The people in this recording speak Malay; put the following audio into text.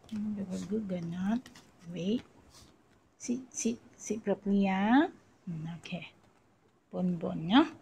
Very good, good not. Wait. Sit properly, yeah. Okay. Bon, bon, yeah.